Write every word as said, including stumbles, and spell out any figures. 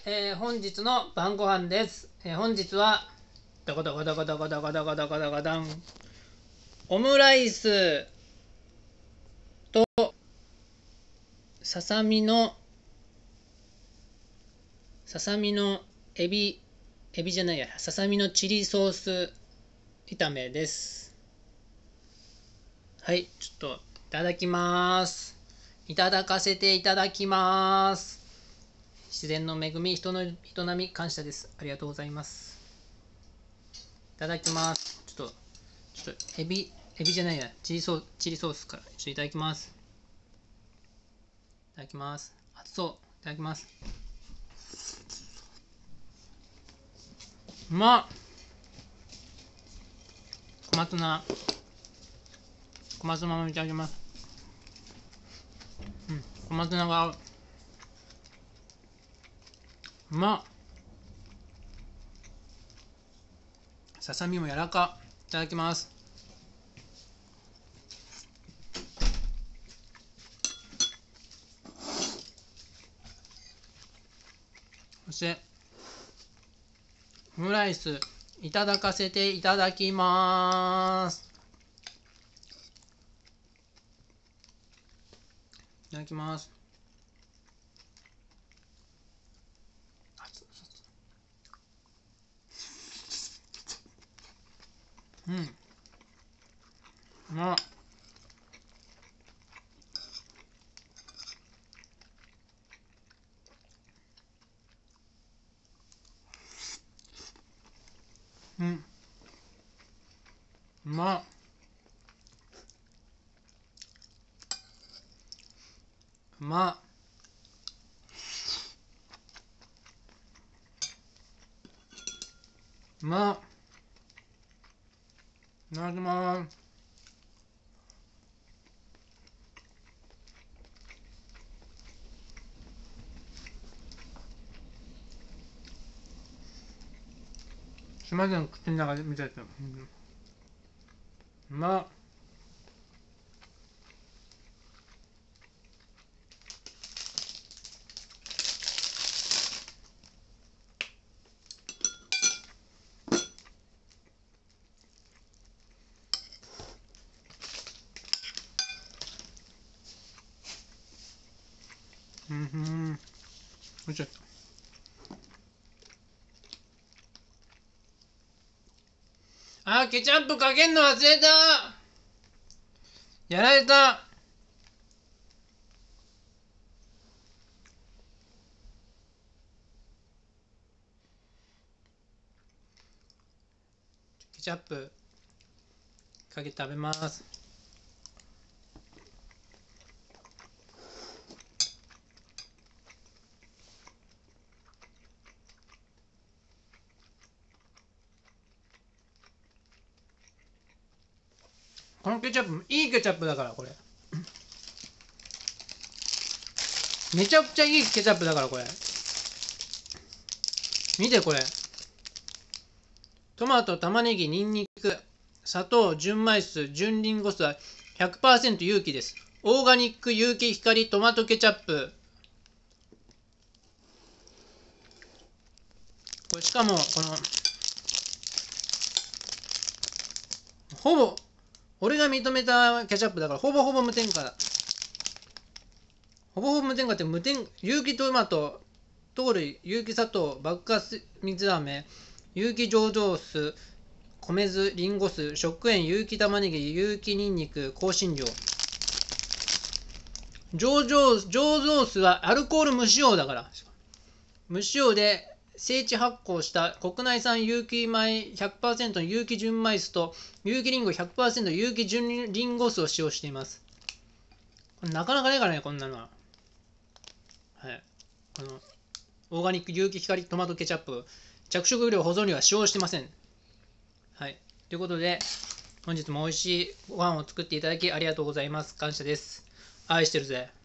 えー、本日の晩ご飯です。えー、本日はダカダカダカダカダカダカダカダカダンオムライスとささみのささみのエビエビじゃないやささみのチリソース炒めです。はい、ちょっといただきます。いただかせていただきます。自然の恵み、人の営み、感謝です。ありがとうございます。いただきます。ちょっと、ちょっと、エビ、エビじゃないや、チリソー、チリソースから、ちょっといただきます。いただきます。熱そう。いただきます。うまっ。小松菜。小松菜もいただきます。うん、小松菜が、うまっ。ささみも柔らか。いただきます。そして、オムライス、いただかせていただきます。いただきます。うん。うまっ。うん。うまっ。うまっ。うまっ。いただきます。すいません、口の中で見てて。うまっ。うんふん。おいしい。あー、ケチャップかけんの忘れた。やられた。ケチャップかけて食べます。このケチャップいいケチャップだから、これめちゃくちゃいいケチャップだから、これ見て、これトマト、玉ねぎ、ニンニク、砂糖、純米酢、純リンゴ酢は ひゃくパーセント 有機です。オーガニック有機光トマトケチャップ。これしかもこのほぼ俺が認めたケチャップだから、ほぼほぼ無添加だ。ほぼほぼ無添加って無添有機トマト、糖類、有機砂糖、爆発水飴、有機醸造酢、米酢、リンゴ酢、食塩、有機玉ねぎ、有機ニンニク、香辛料。醸造醸造酢はアルコール無使用だから。無使用で精地発酵した国内産有機米 ひゃくパーセント の有機純米酢と有機リンゴ ひゃくパーセント 有機純リンゴ酢を使用しています。これなかなかないからね、こんなのは。はい。このオーガニック有機光トマトケチャップ、着色料保存料は使用してません。はい。ということで、本日も美味しいご飯を作っていただきありがとうございます。感謝です。愛してるぜ。